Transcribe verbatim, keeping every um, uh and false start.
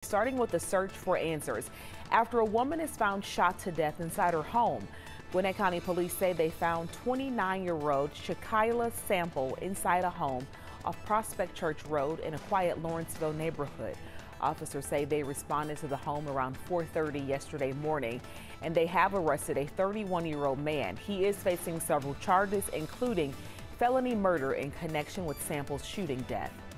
starting with the search for answers after a woman is found shot to death inside her home. Gwinnett County police say they found twenty-nine-year-old Shakila Sample inside a home off Prospect Church Road in a quiet Lawrenceville neighborhood. Officers say they responded to the home around four thirty yesterday morning, and they have arrested a thirty-one-year-old man. He is facing several charges, including felony murder in connection with Sample's shooting death.